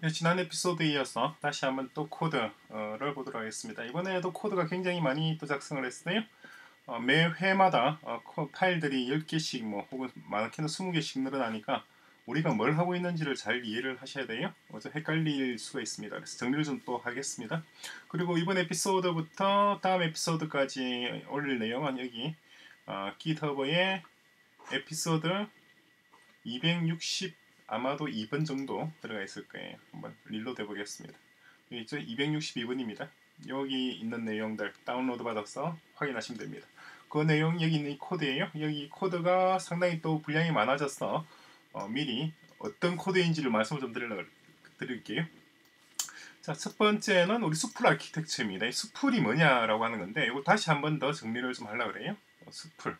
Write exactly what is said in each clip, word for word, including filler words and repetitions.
지난 에피소드에 이어서 다시 한번 또 코드를 보도록 하겠습니다. 이번에도 코드가 굉장히 많이 또 작성을 했어요. 어, 매 회마다 어, 파일들이 열 개씩 뭐 혹은 많게는 스무 개씩 늘어나니까 우리가 뭘 하고 있는지를 잘 이해를 하셔야 돼요. 어제 헷갈릴 수가 있습니다. 그래서 정리를 좀 또 하겠습니다. 그리고 이번 에피소드부터 다음 에피소드까지 올릴 내용은 여기 어, GitHub의 에피소드 이백육십 아마도 이 번 정도 들어가 있을 거예요. 한번 릴로드 해보겠습니다. 여기 있죠? 이백육십이 번입니다. 여기 있는 내용들 다운로드 받아서 확인하시면 됩니다. 그 내용 여기 있는 이 코드예요. 여기 코드가 상당히 또 분량이 많아져서 어, 미리 어떤 코드인지를 말씀을 좀 드리려, 드릴게요. 자, 첫 번째는 우리 수풀 아키텍처입니다. 이 수풀이 뭐냐라고 하는 건데 이거 다시 한번 더 정리를 좀 하려고 그래요. 어, 수풀.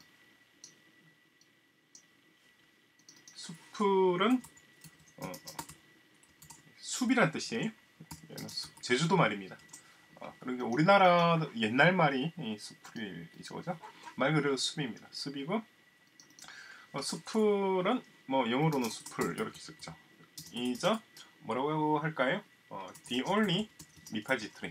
수풀은 어, 숲이란 뜻이에요. 숲, 제주도 말입니다. 어, 그러니까 우리나라 옛날 말이 이 수풀이죠, 그죠? 말 그대로 숲입니다. 숲이고 어, 수풀은 뭐 영어로는 수풀 이렇게 쓰죠. 이죠 뭐라고 할까요? 어, the only repository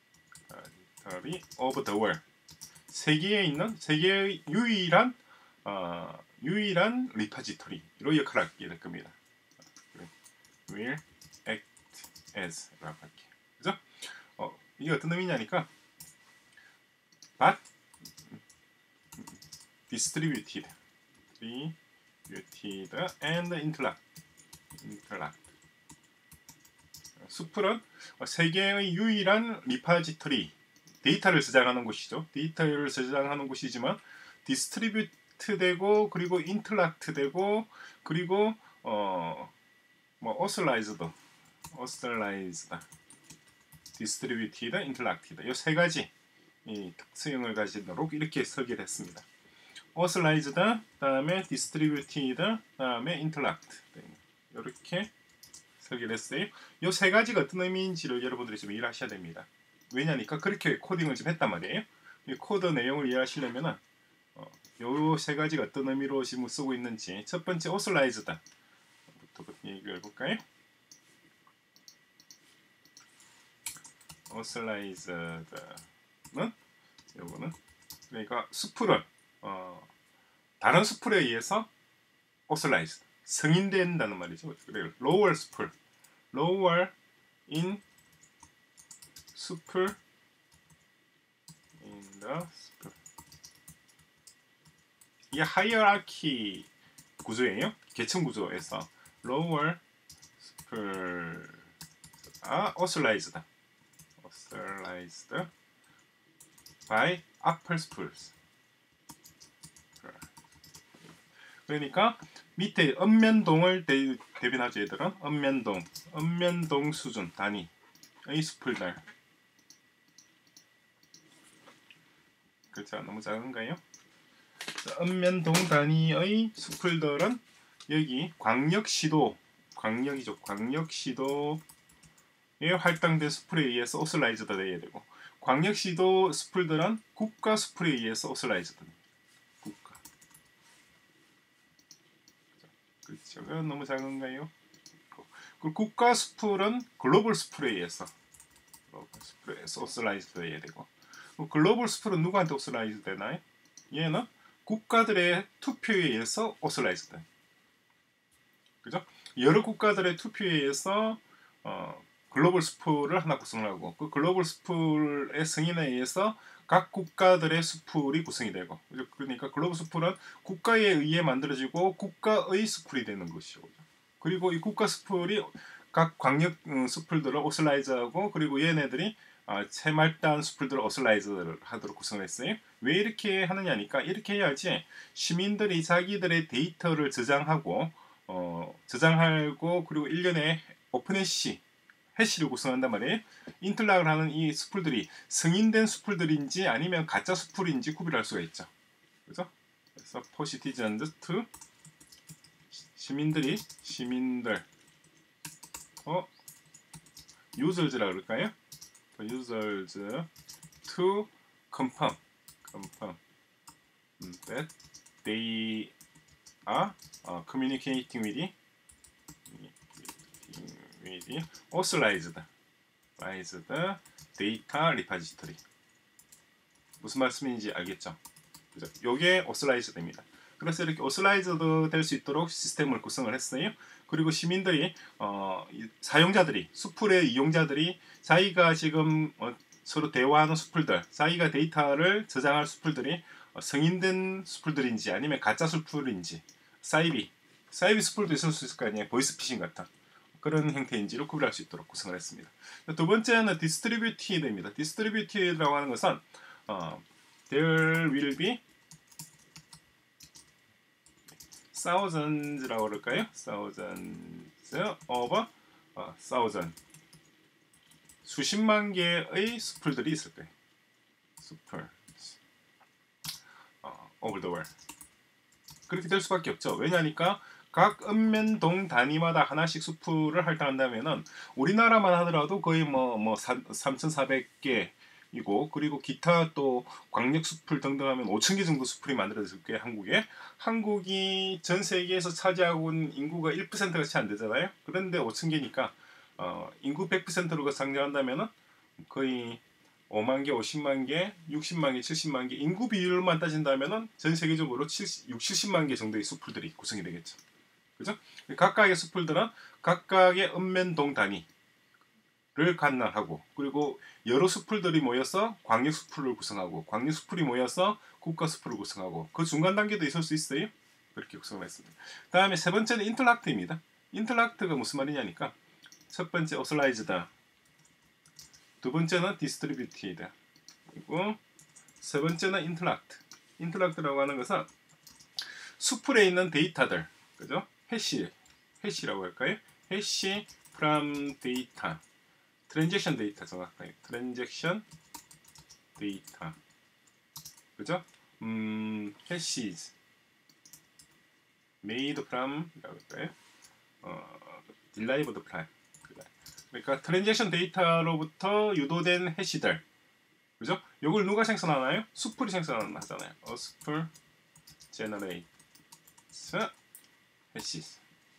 of the world. 세계에 있는 세계의 유일한 어, 유일한 리파지토리로 역할을 하게 될 겁니다. will act as 라고 할게요. 그죠? 어, 이게 어떤 의미냐니까 but distributed distributed and interact interact 수풀은 세계의 유일한 리파지토리 데이터를 저장하는 곳이죠. 데이터를 저장하는 곳이지만 디스트리뷰트 되고 그리고 인터랙트 되고 그리고 어 뭐 어슬라이즈드, 어슬라이즈드, 디스트리뷰티드, 인터랙티드 이 세 가지 이 특성을 가지도록 이렇게 설계를 했습니다. 어슬라이즈드, 다음에 디스트리뷰티드, 다음에 인터랙트 이렇게 설계를 했어요. 이 세 가지가 어떤 의미인지를 여러분들이 좀 이해하셔야 됩니다. 왜냐니까 그렇게 코딩을 좀 했단 말이에요. 이 코드 내용을 이해하시려면은 어, 이 세 가지가 어떤 의미로 지금 쓰고 있는지 첫 번째 어슬라이즈드 얘기를 해볼까요? 어슬라이즈드는 요거는 그러니까 수풀을 어, 다른 수풀에 의해서 어슬라이즈 승인된다는 말이죠. 그래요. lower 수풀, lower in 수풀 in the 수풀. 이게 하이어라키 구조예요. 계층 구조에서 lower 수풀 아 어슬라이즈드 authorized by upper spools. 그러니까 밑에 읍면동을 대, 대변하죠. 얘들은 읍면동, 읍면동 수준 단위의 스풀들. 그렇죠? 너무 작은가요? 읍면동 단위의 스풀들은 여기 광역시도, 광역이죠. 광역시도 할당된 스풀에 의해서 오슬라이즈드 되어야 되고 광역시도 스풀들은 국가 스풀에 의해서 오슬라이즈드 국가. 그렇죠. 그건 너무 작은가요? 그리고 국가 스풀은 글로벌 스풀에 의해서 글로벌 스풀에 의해서 오슬라이즈드 되어야 되고 글로벌 스풀은 누구한테 오슬라이즈드 되나요? 얘는 국가들의 투표에 의해서 오슬라이즈드. 그죠? 여러 국가들의 투표에 의해서 어, 글로벌 스풀을 하나 구성을 하고 그 글로벌 스풀의 승인에 의해서 각 국가들의 스풀이 구성이 되고 그러니까 글로벌 스풀은 국가에 의해 만들어지고 국가의 스풀이 되는 것이죠. 그리고 이 국가 스풀이 각 광역 스풀들을 오슬라이즈하고 그리고 얘네들이 채말단 스풀들을 오슬라이즈를 하도록 구성을 했어요. 왜 이렇게 하느냐니까 이렇게 해야지 시민들이 자기들의 데이터를 저장하고 어, 저장하고 그리고 일련의 오픈해시 해시를 구성한단 말이에요. 인터락을 하는 이 스풀들이 승인된 스풀들인지 아니면 가짜 스풀인지 구별할 수가 있죠. 그죠? 그래서 for citizens to 시민들이 시민들 어 users라고 그럴까요? users to confirm confirm that they are uh, communicating with with maybe authorized authorized data repository. 무슨 말씀인지 알겠죠? 그죠? 요게 authorized입니다. 그래서 이렇게 authorized 될 수 있도록 시스템을 구성을 했어요. 그리고 시민들이 어, 사용자들이 수풀의 이용자들이 자기가 지금 어, 서로 대화하는 수풀들, 자기가 데이터를 저장할 수풀들이 어, 승인된 수풀들인지 아니면 가짜 수풀인지, 사이비, 사이비 수풀도 있을 수 있을 거 아니에요. 보이스피싱 같은 그런 형태인지를 구별할 수 있도록 구성을 했습니다. 두 번째는 distributed입니다. distributed라고 하는 것은 어, there will be thousands라고 그럴까요? thousands of 어, thousand 수십만 개의 수풀들이 있을 거예요. 수풀 어, over the world. 그렇게 될 수밖에 없죠. 왜냐니까 각 읍면동 단위마다 하나씩 수풀을 할당한다면은 우리나라만 하더라도 거의 뭐 뭐 삼천사백 개이고 그리고 기타 또 광역 수풀 등등 하면 오천 개 정도 수풀이 만들어질 거예요. 한국에. 한국이 전 세계에서 차지하고 있는 인구가 일 퍼센트가 채 안 되잖아요. 그런데 오천 개니까 어, 인구 백 퍼센트로 상정한다면은 거의 오만 개, 오십만 개, 육십만 개, 칠십만 개 인구 비율만 따진다면은 전 세계적으로 육십, 칠십만 개 정도의 수풀들이 구성이 되겠죠. 그죠? 각각의 수풀들은 각각의 읍면동 단위를 관할하고 그리고 여러 수풀들이 모여서 광역 수풀을 구성하고 광역 수풀이 모여서 국가 수풀을 구성하고 그 중간 단계도 있을 수 있어요. 그렇게 구성을 했습니다. 다음에 세 번째는 인터락트입니다. 인터락트가 무슨 말이냐니까 첫 번째 authorized, 두 번째는 distributed, 그리고 세 번째는 interact. interact라고 하는 것은 수풀에 있는 데이터들, 그죠? 해시, 해시라고 할까요? 해시 from data, transaction data 정확하게, transaction data, 그죠? 음, hashes made from, 라고 할까요? 어, derived from. 그러니까 트랜잭션 데이터로부터 유도된 해시들, 그죠? 이걸 누가 생성하나요? 수풀이 생성하잖아요. 어, 수풀 generate hashes.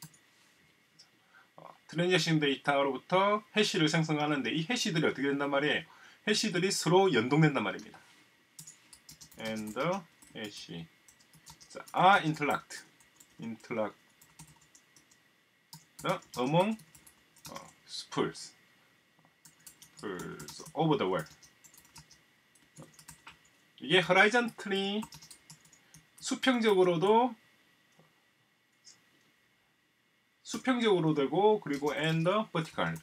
어, 트랜잭션 데이터로부터 해시를 생성하는데 이 해시들이 어떻게 된단 말이에요? 해시들이 서로 연동된단 말입니다. and hash 자, are interact interact among 어, spools, spools over the world. 이게 horizontally 수평적으로도 수평적으로 되고 그리고 and vertical.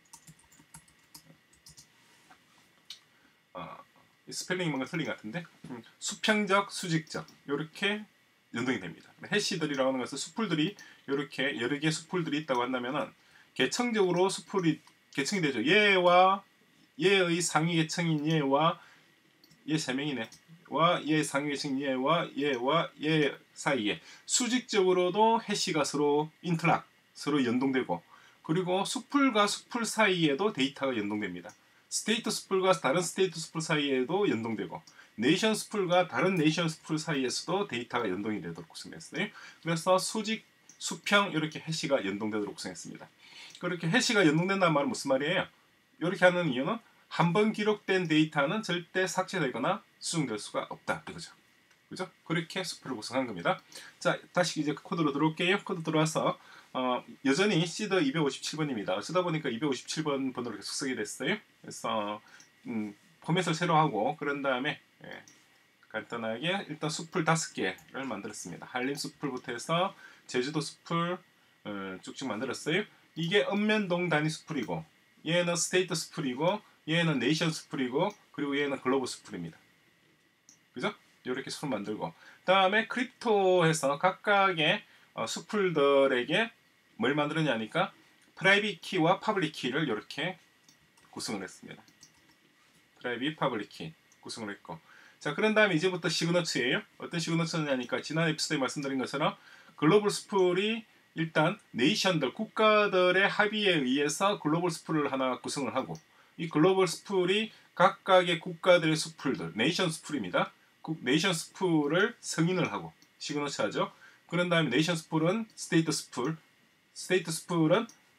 어, 스펠링이 뭔가 틀린 것 같은데 음, 수평적, 수직적 이렇게 연동이 됩니다. 해시들이라고 하는 것은 수풀들이 이렇게 여러 개의 수풀들이 있다고 한다면은 계층적으로 수풀이 계층이 되죠. 얘와 얘의 상위 계층인 얘와 얘 세 명이네. 와 얘 상위 계층인 얘와 얘와 얘 사이에 수직적으로도 해시가 서로 인터락, 서로 연동되고 그리고 수풀과 수풀 사이에도 데이터가 연동됩니다. 스테이트 수풀과 다른 스테이트 수풀 사이에도 연동되고 네이션 수풀과 다른 네이션 수풀 사이에서도 데이터가 연동이 되도록 구성했어요. 그래서 수직, 수평 이렇게 해시가 연동되도록 구성했습니다. 그렇게 해시가 연동된다는 말은 무슨 말이에요? 이렇게 하는 이유는 한 번 기록된 데이터는 절대 삭제되거나 수정될 수가 없다. 그죠? 그죠? 그렇게 수풀을 구성한 겁니다. 자, 다시 이제 코드로 들어올게요. 코드 들어와서 어, 여전히 시드 이백오십칠 번입니다. 쓰다 보니까 이백오십칠 번 번호로 계속 쓰게 됐어요. 그래서 음, 포맷을 새로 하고 그런 다음에 예, 간단하게 일단 수풀 다섯 개를 만들었습니다. 한림 수풀부터 해서 제주도 수풀 어, 쭉쭉 만들었어요. 이게 읍면동 단위 수풀이고 얘는 스테이트 수풀이고 얘는 네이션 수풀이고 그리고 얘는 글로벌 수풀입니다. 그죠? 이렇게 수풀 만들고 다음에 크립토에서 각각의 어, 수풀들에게 뭘 만들었냐니까 프라이빗 키와 퍼블릭 키를 이렇게 구성을 했습니다. 프라이빗, 퍼블릭 키 구성을 했고 자 그런 다음에 이제부터 시그너처예요. 어떤 시그너처냐니까 지난 에피소드에 말씀드린 것처럼 글로벌 수풀이 일단 네이션들, 국가들의 합의에 의해서 글로벌 수풀을 하나 구성을 하고 이 글로벌 수풀이 각각의 국가들의 수풀들, 네이션 수풀입니다. 네이션 수풀을 승인을 하고 시그너처 하죠. 그런 다음에 네이션 수풀은 스테이트 수풀, 스테이트 수풀은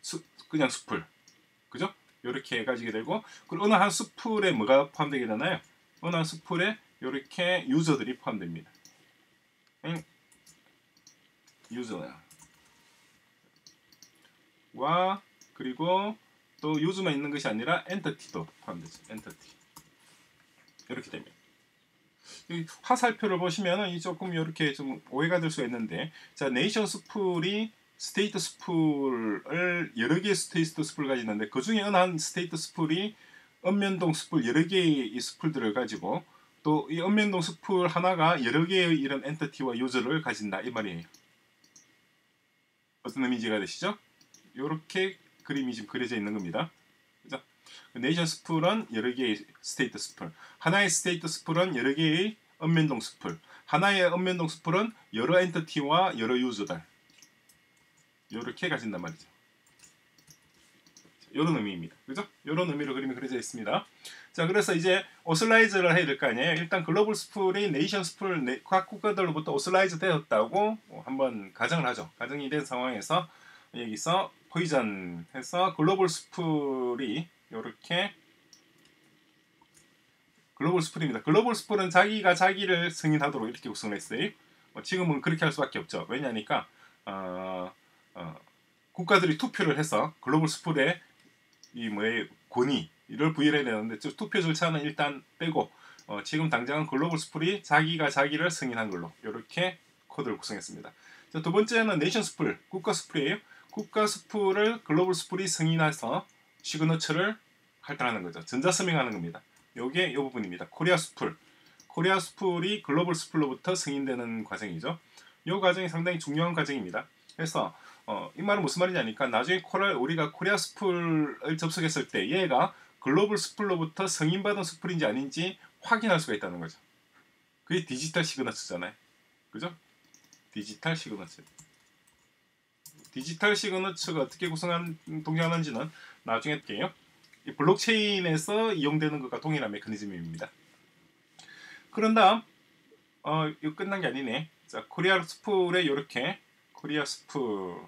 수, 그냥 숲을, 그죠? 이렇게 가지게 되고, 그리고 어느 한 숲을에 뭐가 포함되게 되나요? 어느 한 숲을에 이렇게 유저들이 포함됩니다. 응? 유저와 그리고 또 유저만 있는 것이 아니라 엔터티도 포함되죠. 엔터티 이렇게 됩니다. 이 화살표를 보시면은 이 조금 이렇게 좀 오해가 될 수가 있는데, 자 네이션 스풀이 스테이트 스풀을 여러 개의 스테이트 스풀을 가지는데 그 중에 어느 한 스테이트 스풀이 읍면동 스풀 여러 개의 이 스풀들을 가지고 또 이 읍면동 스풀 하나가 여러 개의 이런 엔터티와 유저를 가진다 이 말이에요. 어떤 의미가 되시죠? 이렇게 그림이 지금 그려져 있는 겁니다. 그죠? 네이션 스풀은 여러 개의 스테이트 스풀, 하나의 스테이트 스풀은 여러 개의 읍면동 스풀, 하나의 읍면동 스풀은 여러 엔터티와 여러 유저들 이렇게 가진단 말이죠. 이런 의미입니다. 그죠? 이런 의미로 그림이 그려져 있습니다. 자, 그래서 이제 오슬라이즈를 해야 될 거 아니에요. 일단 글로벌 스풀이 네이션 스풀 각 국가들로부터 오슬라이즈 되었다고 한번 가정을 하죠. 가정이 된 상황에서 여기서 포이전 해서 글로벌 스풀이 이렇게 글로벌 스풀입니다. 글로벌 스풀은 자기가 자기를 승인하도록 이렇게 구성을 했어요. 어, 지금은 그렇게 할 수밖에 없죠. 왜냐니까 어, 어, 국가들이 투표를 해서 글로벌 스풀에 이 뭐의 권위를 부여해야 되는데 투표 절차는 일단 빼고 어, 지금 당장은 글로벌 스풀이 자기가 자기를 승인한 걸로 이렇게 코드를 구성했습니다. 자, 두 번째는 네이션 스풀, 국가 스풀이에요. 국가 스풀을 글로벌 스풀이 승인해서 시그너처를 할당하는 거죠. 전자 서명하는 겁니다. 요게 이 부분입니다. 코리아 스풀. 코리아 스풀이 글로벌 스풀로부터 승인되는 과정이죠. 이 과정이 상당히 중요한 과정입니다. 그래서 어, 이 말은 무슨 말이냐니까 나중에 코라, 우리가 코리아 스풀을 접속했을 때 얘가 글로벌 스풀로부터 승인받은 스풀인지 아닌지 확인할 수가 있다는 거죠. 그게 디지털 시그너처잖아요. 그죠? 디지털 시그너처. 디지털 시그너처가 어떻게 구성한 동작하는지는 나중에 할게요. 이 블록체인에서 이용되는 것과 동일한 메커니즘입니다. 그런 다음 어, 이거 끝난 게 아니네. 자, 코리아 스풀에 이렇게 코리아 스풀에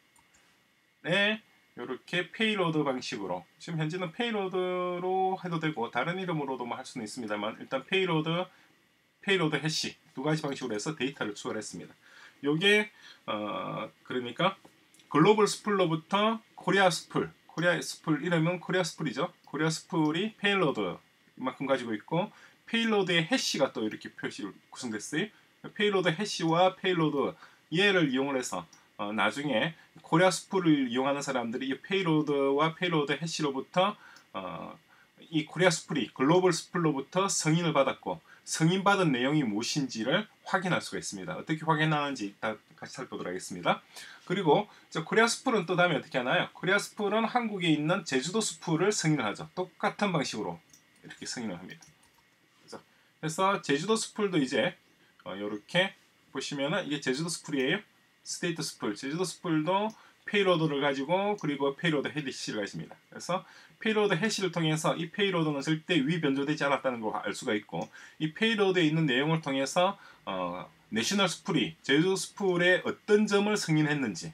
이렇게 페이로드 방식으로 지금 현재는 페이로드로 해도 되고 다른 이름으로도 뭐 할 수는 있습니다만 일단 페이로드, 페이로드 해시 두 가지 방식으로 해서 데이터를 추가했습니다. 요게 어, 그러니까 글로벌 스풀로부터 코리아 스풀, 코리아 스풀 이름은 코리아 스풀이죠. 코리아 스풀이 페이로드 이만큼 가지고 있고 페이로드의 해시가 또 이렇게 표시 구성됐어요. 페이로드 해시와 페이로드 얘를 이용을 해서 어, 나중에 코리아 스풀을 이용하는 사람들이 이 페이로드와 페이로드 해시로부터 어, 이 코리아 스풀이 글로벌 스풀로부터 승인을 받았고 승인받은 내용이 무엇인지를 확인할 수가 있습니다. 어떻게 확인하는지 이따 같이 살펴보도록 하겠습니다. 그리고 저 코리아 스풀은 또 다음에 어떻게 하나요? 코리아 스풀은 한국에 있는 제주도 스풀을 승인을 하죠. 똑같은 방식으로 이렇게 승인을 합니다. 그래서, 그래서 제주도 스풀도 이제 어, 이렇게 보시면은 이게 제주도 스풀이에요. 스테이트 스풀, 제주도 스풀도 페이로드를 가지고 그리고 페이로드 해시를 가집니다. 그래서 페이로드 해시를 통해서 이 페이로드는 절대 위변조되지 않았다는 걸 알 수가 있고 이 페이로드에 있는 내용을 통해서 어, 내셔널 스풀이 제주도 스풀의 어떤 점을 승인했는지,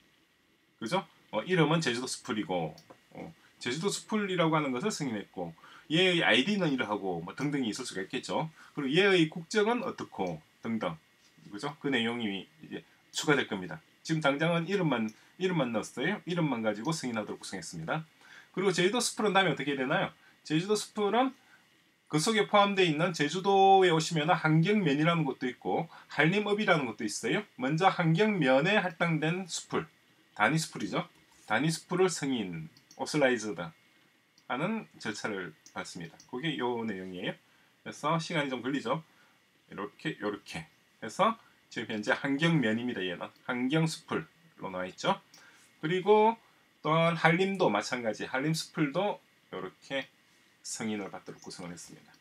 그죠? 어, 이름은 제주도 스풀이고 어, 제주도 스풀이라고 하는 것을 승인했고 얘의 아이디는 이러하고 뭐 등등이 있을 수가 있겠죠. 그리고 얘의 국적은 어떻고 등등, 그죠? 그 내용이 이제 추가될 겁니다. 지금 당장은 이름만 이름만 넣었어요. 이름만 가지고 승인하도록 구성했습니다. 그리고 제주도 스풀은 다음에 어떻게 되나요? 제주도 스풀은 그 속에 포함되어 있는 제주도에 오시면 한경면이라는 것도 있고 한림읍이라는 것도 있어요. 먼저 한경면에 할당된 스풀, 단위 스풀이죠. 단위 스풀을 승인, 오슬라이즈다 하는 절차를 밟습니다. 그게 요 내용이에요. 그래서 시간이 좀 걸리죠. 이렇게 이렇게 해서 지금 현재 한경면입니다. 얘는 한경스풀로 나와 있죠. 그리고 또한 한림도 마찬가지, 한림스풀도 이렇게 승인을 받도록 구성을 했습니다.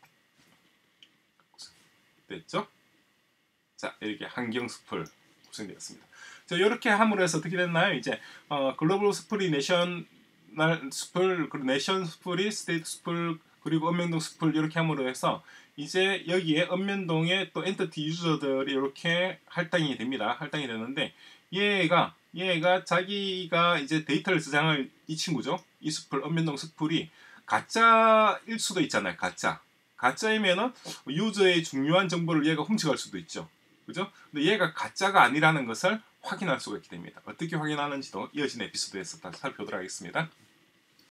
됐죠? 자, 이렇게 한경스풀 구성되었습니다. 자, 이렇게 함으로 해서 어떻게 됐나요? 이제 어, 글로벌 스풀이 내셔널 스풀, 그리고 내션 스풀이 스테이트 스풀, 그리고 읍면동 스풀 이렇게 함으로 해서 이제 여기에 읍면동의 또 엔터티 유저들이 이렇게 할당이 됩니다. 할당이 되는데 얘가 얘가 자기가 이제 데이터를 저장할 이 친구죠. 이 스풀, 언면동 스풀이 가짜일 수도 있잖아요. 가짜. 가짜이면은 유저의 중요한 정보를 얘가 훔쳐갈 수도 있죠. 그죠? 근데 얘가 가짜가 아니라는 것을 확인할 수가 있게 됩니다. 어떻게 확인하는지도 이어진 에피소드에서 다시 살펴보도록 하겠습니다.